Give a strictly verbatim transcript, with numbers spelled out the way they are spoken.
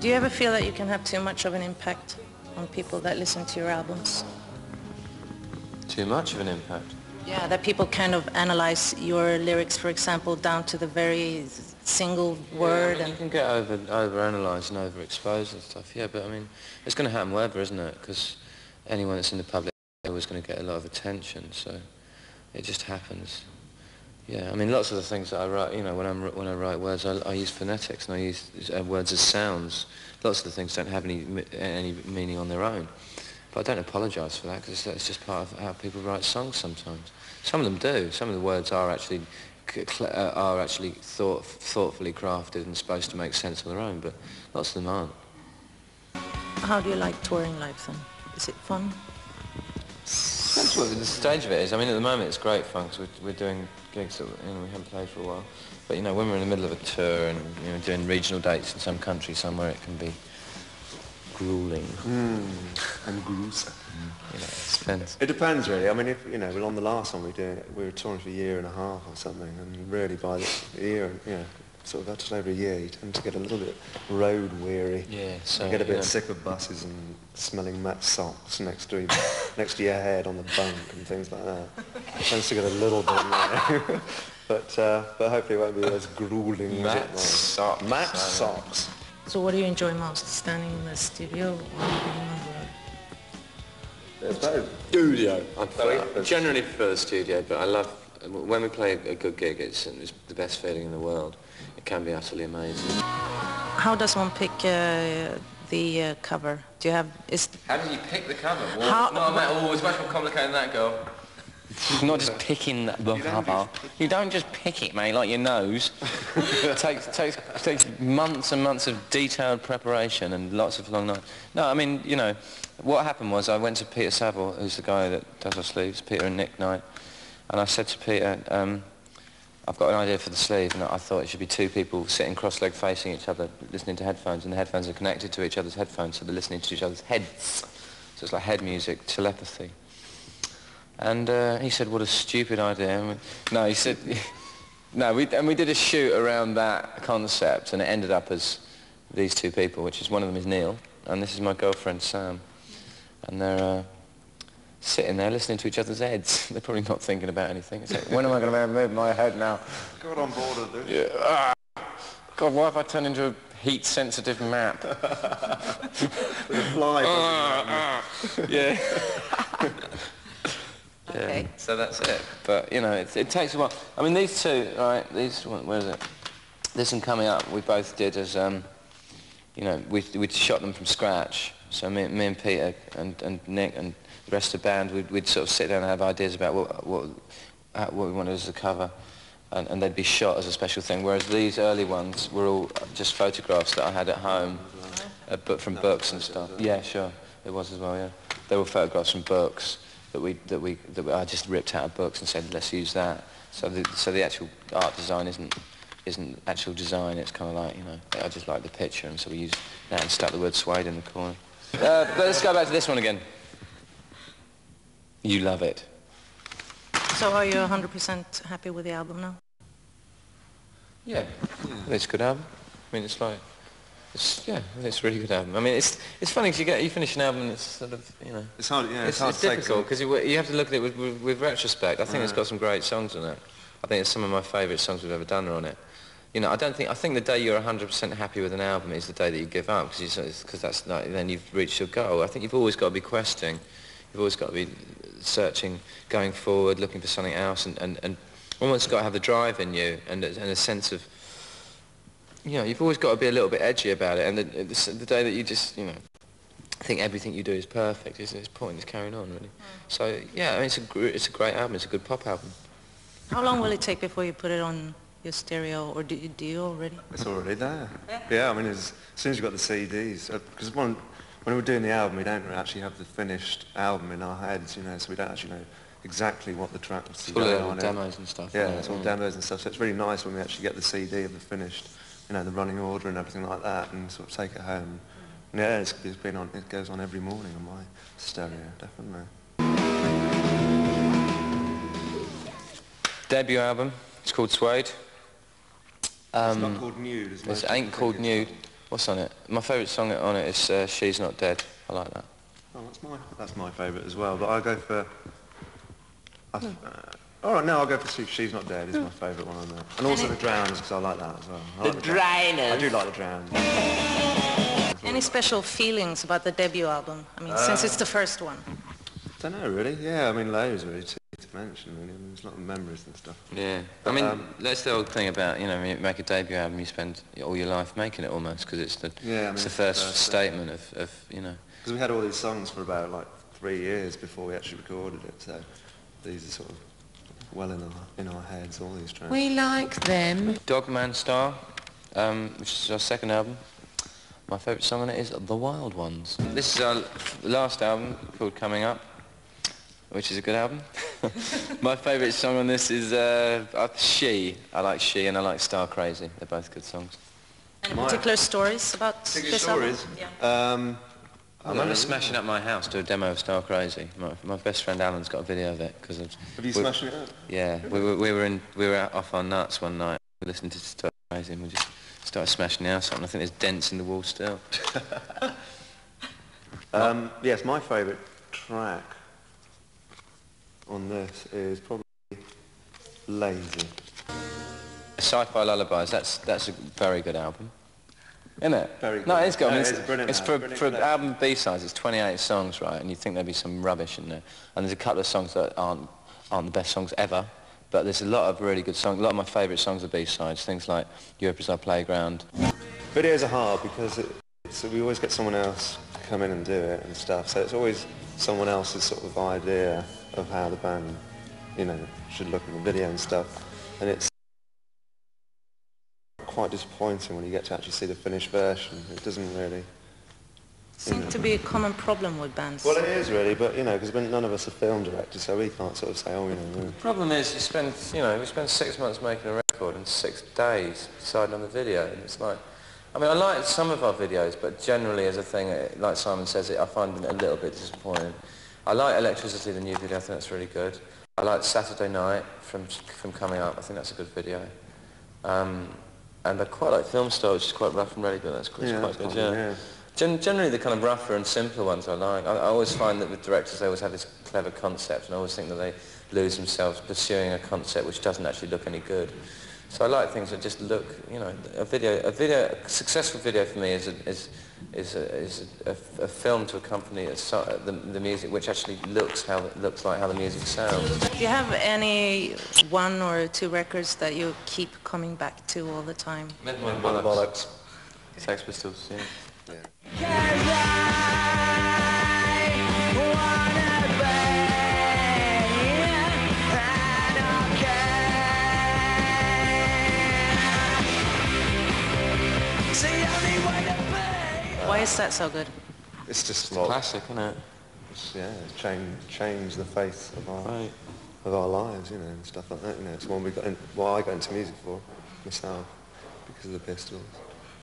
Do you ever feel that you can have too much of an impact on people that listen to your albums? Too much of an impact? Yeah, that people kind of analyze your lyrics, for example, down to the very single word. Yeah, I mean, and you can get over over-analysed and overexposed and stuff, yeah, but I mean, it's going to happen wherever, isn't it? Because anyone that's in the public is always going to get a lot of attention, so it just happens. Yeah, I mean, lots of the things that I write, you know, when, I'm, when I write words, I, I use phonetics and I use uh, words as sounds. Lots of the things don't have any, any meaning on their own. But I don't apologise for that, because it's just part of how people write songs sometimes. Some of them do. Some of the words are actually uh, are actually thought, thoughtfully crafted and supposed to make sense on their own, but lots of them aren't. How do you like touring life then? Is it fun? Depends what the stage of it is. I mean, at the moment it's great fun, because we're, we're doing gigs that you know, we haven't played for a while. But you know, when we're in the middle of a tour and you know, doing regional dates in some country somewhere, it can be grueling. Mm, and gruesome. Mm. You know, it depends. It depends, really. I mean, if you know, well, on the last one we did, we were touring for a year and a half or something, and really by the year, you know, sort of just over a year, you tend to get a little bit road weary. Yeah, so you get a bit you know. sick of buses and smelling Met socks next to you, next to your head on the bunk and things like that. It tends to get a little bit, you know. but uh, but hopefully it won't be as grueling. Matt socks. Matt socks. So what do you enjoy most, standing in the studio or being on the road? It's both. Studio. I prefer, generally prefer the studio, but I love, when we play a good gig, it's, it's the best feeling in the world. It can be utterly amazing. How does one pick uh, the uh, cover? Do you have... Is How do you pick the cover? Well, How, it's, not that, oh, it's much more complicated than that, girl. Not just picking the cover. You don't just pick it, mate, like your nose. It takes, takes, takes months and months of detailed preparation and lots of long nights. No, I mean, you know, what happened was I went to Peter Saville, who's the guy that does our sleeves, Peter and Nick Knight, and I said to Peter, um, I've got an idea for the sleeve, and I thought it should be two people sitting cross-legged facing each other, listening to headphones, and the headphones are connected to each other's headphones, so they're listening to each other's heads. So it's like head music, telepathy. And uh, he said, what a stupid idea. And we, no, he said, no, we, and we did a shoot around that concept, and it ended up as these two people, which is one of them is Neil, and this is my girlfriend, Sam. And they're uh, sitting there listening to each other's heads. They're probably not thinking about anything. It's like, when am I going to move my head now? Got on board with it. Yeah. Ah. God, why have I turned into a heat-sensitive map? The fly. uh, uh, yeah. Okay. Yeah, so that's it. But, you know, it, it takes a while. I mean, these two, right, these, where is it? This one coming up, we both did as, um, you know, we we shot them from scratch. So me, me and Peter and, and Nick and the rest of the band, we'd, we'd sort of sit down and have ideas about what what, uh, what we wanted as a cover, and, and they'd be shot as a special thing. Whereas these early ones were all just photographs that I had at home, uh, but from books and stuff. Yeah, sure, it was as well. Yeah, they were photographs from books that we that we that we, I just ripped out of books and said, let's use that. So the so the actual art design isn't isn't actual design. It's kind of like, you know, I just like the picture, and so we used that and stuck the word Suede in the corner. Uh, let's go back to this one again. You love it. So are you one hundred percent happy with the album now? Yeah, yeah. It's a good album. I mean, it's like, it's, yeah, it's a really good album. I mean, it's it's funny because you get you finish an album and it's sort of, you know, it's hard. Yeah, it's, it's, hard it's to difficult because you, you have to look at it with, with, with retrospect. I think yeah. It's got some great songs on it. I think it's some of my favourite songs we've ever done are on it. You know, I don't think I think the day you're one hundred percent happy with an album is the day that you give up, because because that's like, then you've reached your goal. I think you've always got to be questing. You've always got to be searching, going forward, looking for something else, and, and, and almost got to have the drive in you and, and a sense of, you know, you've always got to be a little bit edgy about it. And the, the, the day that you just, you know, think everything you do is perfect, it's, it's pointless carrying on, really. Mm. So, yeah, I mean, it's a, it's a great album. It's a good pop album. How long will it take before you put it on your stereo, or do you, do you already? It's already there. Yeah, yeah I mean, as, as soon as you've got the C Ds, because uh, one, when we're doing the album, we don't actually have the finished album in our heads, you know, so we don't actually know exactly what the tracks are going on. Demos and stuff. Yeah, it's all yeah. demos and stuff, so it's really nice when we actually get the C D of the finished, you know, the running order and everything like that, and sort of take it home. And yeah, it's, it's been on, it goes on every morning on my stereo, definitely. Debut album, it's called Suede. Um, it's not called Nude, isn't it? It ain't called Nude. What's on it? My favourite song on it is uh, She's Not Dead. I like that. Oh, that's my that's my favourite as well. But I go for. I, uh, all right, no, I'll go for She, She's Not Dead. Is my favourite one on there, and also the Drowners because I like that as well. I like The the Drowners. I do Drowners. like the Drowners. Any special feelings about the debut album? I mean, since it's the first one. Don't know really. Yeah, I mean, loads really to, to mention. Really. I mean, there's a lot of memories and stuff. Yeah. But, I mean, um, that's the old thing about, you know, when you make a debut album, you spend all your life making it almost, because it's the, Yeah, I mean, it's the it's the first first thing. statement of, of, you know. Because we had all these songs for about like three years before we actually recorded it, so these are sort of well in our in our heads. All these tracks. We like them. Dogman Star, um, which is our second album. My favourite song on it is The Wild Ones. This is our last album called Coming Up, which is a good album. My favourite song on this is uh, uh, She. I like She and I like Star Crazy. They're both good songs. Any My- particular stories about Particular this stories. album? Yeah. Um, I remember smashing up my house to a demo of Star Crazy. My, my best friend Alan's got a video of it because Have you we- smashed it up? Yeah, we were we were in we were out off our nuts one night. We listened to Star Crazy and we just started smashing the house up. And I think there's dents in the wall still. Um, yes, my favourite track on this is probably Lazy. Sci-Fi Lullabies. That's that's a very good album, isn't it? Very good. No, it's good. I No, mean, it it's, is a brilliant it's album, for brilliant for collection. album B-sides. It's twenty-eight songs, right? And you think there'd be some rubbish in there. And there's a couple of songs that aren't aren't the best songs ever. But there's a lot of really good songs. A lot of my favourite songs are B-sides. Things like Europe Is Our Playground. Videos are hard because it, it's, we always get someone else to come in and do it and stuff. So it's always someone else's sort of idea of how the band, you know, should look in the video and stuff. And it's quite disappointing when you get to actually see the finished version. It doesn't really... Seems to be a common problem with bands. Well, it is really, but, you know, because none of us are film directors, so we can't sort of say, oh, you know... The problem is you spend, you know, we spend six months making a record and six days deciding on the video, and it's like, I mean, I like some of our videos, but generally as a thing, it- like Simon says it, I find it a little bit disappointing. I like Electricity, the new video, I think that's really good. I like Saturday Night from from Coming Up, I think that's a good video. Um, and I quite like Film Star, which is quite rough and ready, but that's quite, Yeah, quite that's good, quite- yeah. yeah. Gen- generally the kind of rougher and simpler ones I like. I, I always find that with directors they always have this clever concept, and I always think that they lose themselves pursuing a concept which doesn't actually look any good. So I like things that just look, you know, a video, a video, a successful video for me is a, is is a, is a, a film to accompany a so, the, the music, which actually looks how it looks like how the music sounds. Do you have any one or two records that you keep coming back to all the time? Bollocks. Sex Pistols, yeah. Why is that so good? It's just It's a what, classic, isn't it? it's, yeah, change change the face of our Right. of our lives, you know, and stuff like that. You know, it's one we got in, what I got into music for myself because of the Pistols.